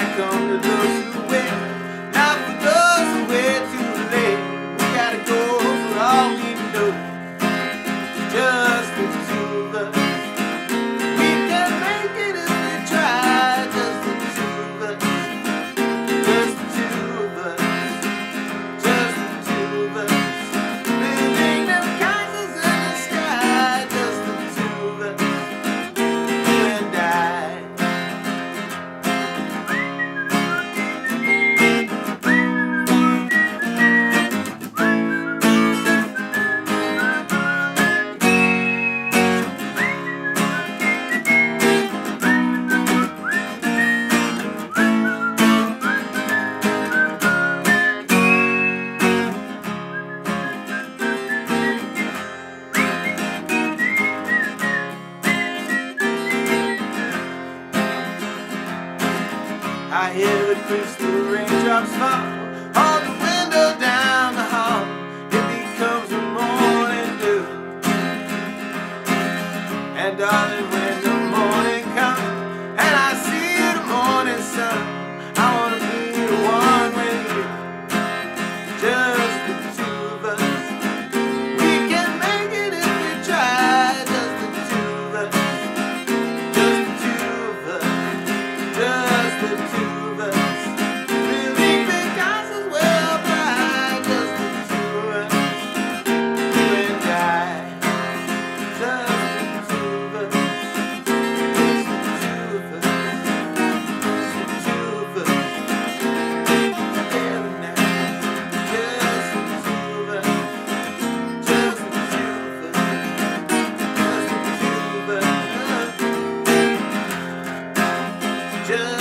might come to those who wait. Now for those who wait too late, we gotta go for all we know. Just the two of us. We can make it if we try. Just the two of us. Just the two of us. Just the two of us. Building them castles in the sky. Just the two of us. You and I. I hear the crystal raindrops fall on the window down the hall. It becomes a morning dew. And darling, when the morning comes and I see the morning sun, I wanna be the one with you. Just the two of us. We can make it if we try. Just the two of us. Just the two of us. Just the two. Just